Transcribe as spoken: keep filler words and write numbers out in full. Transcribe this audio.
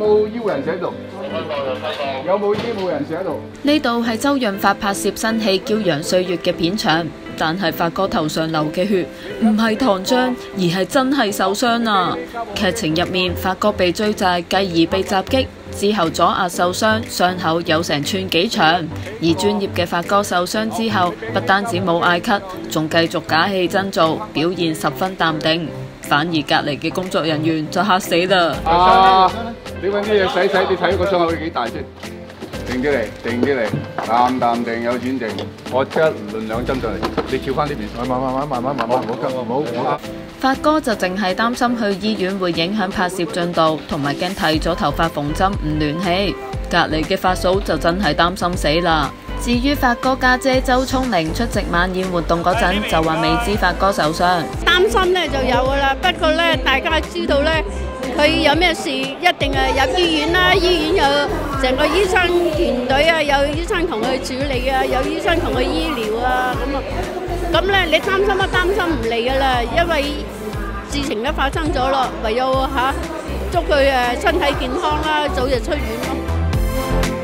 冇醫護人士喺度？有冇醫護人士喺度？ 呢度係周潤發拍攝新戲《驕陽歲月》嘅片場，但係發哥頭上流嘅血唔係糖漿，而係真係受傷啊！劇情入面，發哥被追債，繼而被襲擊，之後左額受傷，傷口有成寸幾長。而專業嘅發哥受傷之後，不單止冇嗌咳，仲繼續假戲真做，表現十分淡定。反而隔離嘅工作人員就嚇死啦！ 啊！你揾啲嘢洗洗，你睇個傷口幾大先？定啲嚟，定啲嚟，淡淡定，有錢定。我即刻輪兩針上嚟，你跳翻呢邊，慢慢慢慢慢慢慢慢，唔好急，唔好唔好。 發哥就淨係擔心去醫院會影響拍攝進度，同埋驚剃咗頭髮縫針唔亂氣。隔離嘅發嫂就真係擔心死啦。至於發哥家姐周聰玲出席晚宴活動嗰陣，就話未知發哥受傷。 擔心咧就有噶啦，不過咧大家知道咧，佢有咩事一定係入醫院啦，醫院有成個醫生團隊啊，有醫生同佢處理啊，有醫生同佢醫療啊，咁啊，咁咧你擔心都擔心唔嚟噶啦，因為事情都發生咗咯，唯有嚇祝佢誒身體健康啦，早日出院咯。